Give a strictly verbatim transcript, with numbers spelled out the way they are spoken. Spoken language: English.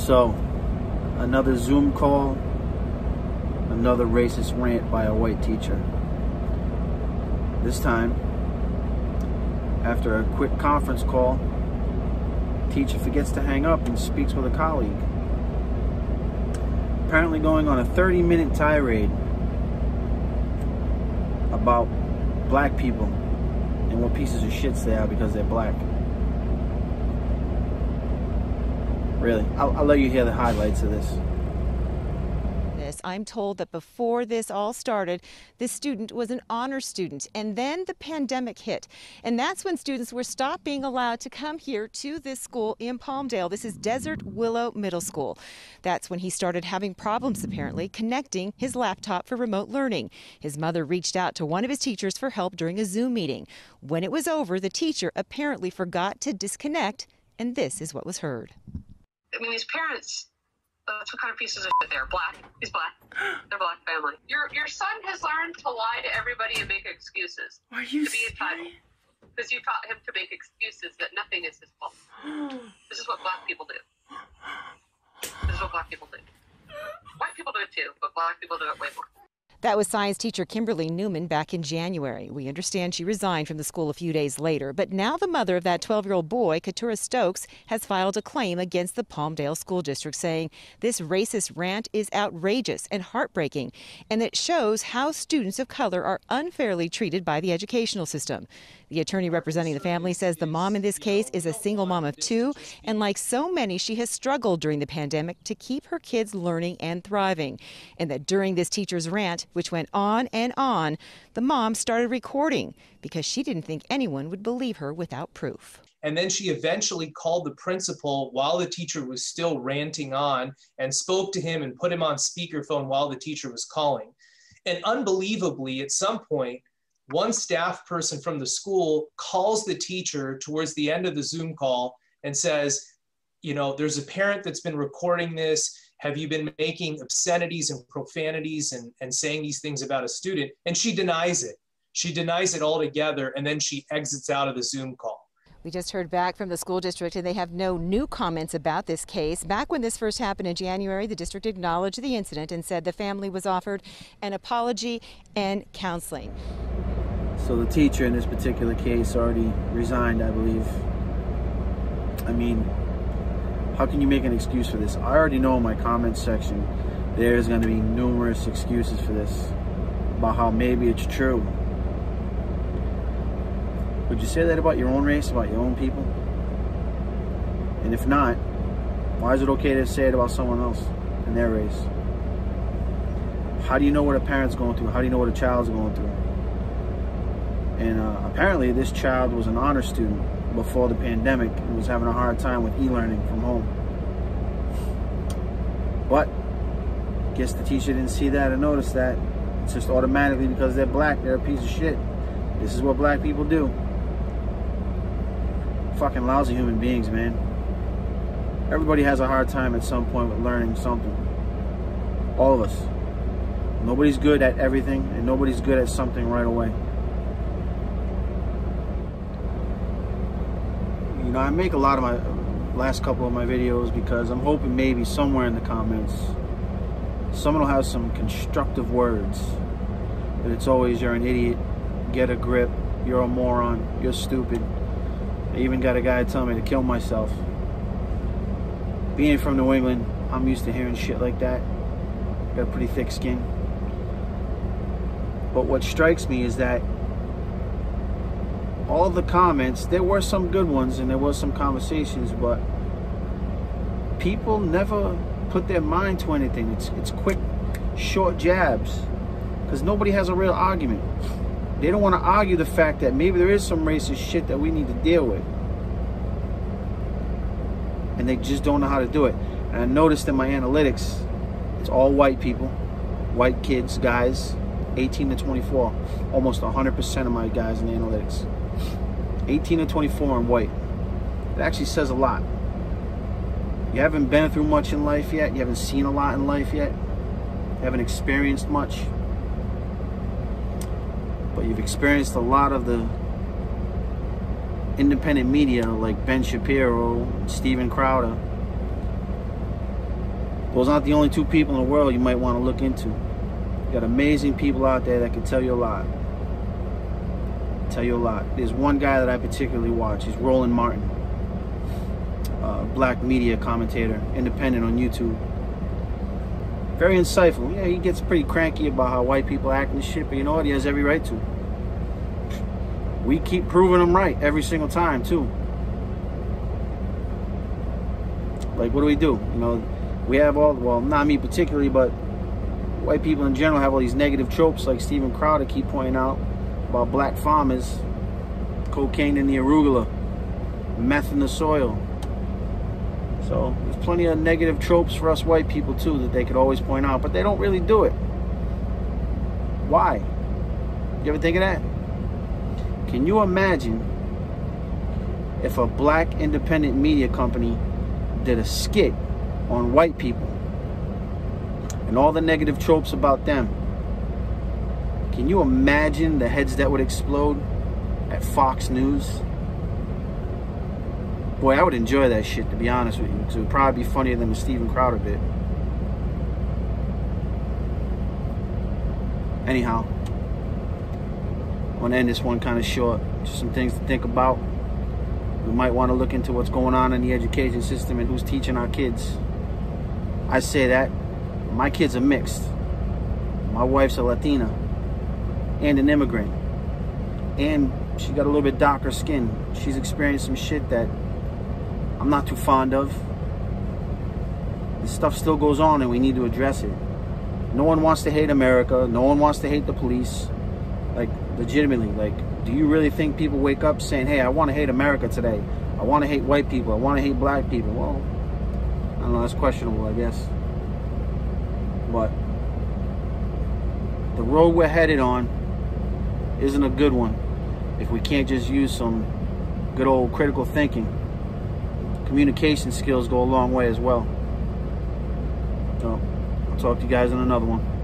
So, another Zoom call, another racist rant by a white teacher. This time, after a quick conference call, teacher forgets to hang up and speaks with a colleague. Apparently going on a thirty minute tirade about black people and what pieces of shits they are because they're black. Really, I'll, I'll let you hear the highlights of this. I'm told that before this all started, this student was an honor student, and then the pandemic hit. And that's when students were stopped being allowed to come here to this school in Palmdale. This is Desert Willow Middle School. That's when he started having problems, apparently, connecting his laptop for remote learning. His mother reached out to one of his teachers for help during a Zoom meeting. When it was over, the teacher apparently forgot to disconnect, and this is what was heard. I mean, his parents... That's what kind of pieces of shit they're black. He's black. They're black family. Your your son has learned to lie to everybody and make excuses. Are you to be entitled. Because you taught him to make excuses that nothing is his fault. This is what black people do. This is what black people do. White people do it too, but black people do it way more. That was science teacher Kimberly Newman back in January. We understand she resigned from the school a few days later. But now the mother of that twelve-year-old boy, Keturah Stokes, has filed a claim against the Palmdale School District, saying this racist rant is outrageous and heartbreaking, and it shows how students of color are unfairly treated by the educational system. The attorney representing the family says the mom in this case is a single mom of two, and like so many, she has struggled during the pandemic to keep her kids learning and thriving. And that during this teacher's rant, which went on and on, the mom started recording because she didn't think anyone would believe her without proof. And then she eventually called the principal while the teacher was still ranting on and spoke to him and put him on speakerphone while the teacher was calling. And unbelievably, at some point, one staff person from the school calls the teacher towards the end of the Zoom call and says, you know, there's a parent that's been recording this. Have you been making obscenities and profanities and, and saying these things about a student? And she denies it. She denies it altogether, and then she exits out of the Zoom call. We just heard back from the school district, and they have no new comments about this case. Back when this first happened in January, the district acknowledged the incident and said the family was offered an apology and counseling. So the teacher in this particular case already resigned, I believe. I mean, how can you make an excuse for this? I already know in my comments section there's going to be numerous excuses for this about how maybe it's true. Would you say that about your own race, about your own people? And if not, why is it okay to say it about someone else and their race? How do you know what a parent's going through? How do you know what a child's going through? And uh, apparently this child was an honor student before the pandemic and was having a hard time with e-learning from home. But I guess the teacher didn't see that or notice that. It's just automatically because they're black, they're a piece of shit. This is what black people do. Fucking lousy human beings, man. Everybody has a hard time at some point with learning something. All of us. Nobody's good at everything, and nobody's good at something right away. You know, I make a lot of my last couple of my videos because I'm hoping maybe somewhere in the comments someone will have some constructive words. But it's always, you're an idiot, get a grip, you're a moron, you're stupid. I even got a guy tell me to kill myself. Being from New England, I'm used to hearing shit like that. Got a pretty thick skin. But what strikes me is that all the comments, there were some good ones and there was some conversations, but people never put their mind to anything. It's, it's quick, short jabs, because nobody has a real argument. They don't want to argue the fact that maybe there is some racist shit that we need to deal with. And they just don't know how to do it. And I noticed in my analytics, it's all white people, white kids, guys, eighteen to twenty-four. Almost one hundred percent of my guys in the analytics. eighteen to twenty-four and white. It actually says a lot. You haven't been through much in life yet. You haven't seen a lot in life yet. You haven't experienced much. But you've experienced a lot of the independent media like Ben Shapiro, Steven Crowder. Those aren't the only two people in the world you might want to look into. You got amazing people out there that can tell you a lot. Tell you a lot. There's one guy that I particularly watch. He's Roland Martin, uh, black media commentator, independent on YouTube. Very insightful. Yeah, he gets pretty cranky about how white people act and shit, but you know what? He has every right to. We keep proving him right every single time, too. Like, what do we do? You know, we have all, well, not me particularly, but white people in general have all these negative tropes, like Steven Crowder keep pointing out, about black farmers, cocaine in the arugula, meth in the soil. So there's plenty of negative tropes for us white people too that they could always point out, but they don't really do it. Why? You ever think of that? Can you imagine if a black independent media company did a skit on white people and all the negative tropes about them? Can you imagine the heads that would explode at Fox News? Boy, I would enjoy that shit, to be honest with you, because it would probably be funnier than the Steven Crowder bit. Anyhow, I want to end this one kind of short. Just some things to think about. We might want to look into what's going on in the education system and who's teaching our kids. I say that. My kids are mixed. My wife's a Latina and an immigrant, and she got a little bit darker skin. She's experienced some shit that I'm not too fond of. This stuff still goes on and we need to address it. No one wants to hate America. No one wants to hate the police. Like, legitimately, like, do you really think people wake up saying, hey, I want to hate America today. I want to hate white people. I want to hate black people. Well, I don't know, that's questionable, I guess. But the road we're headed on isn't a good one if we can't just use some good old critical thinking. Communication skills go a long way as well. So I'll talk to you guys in another one.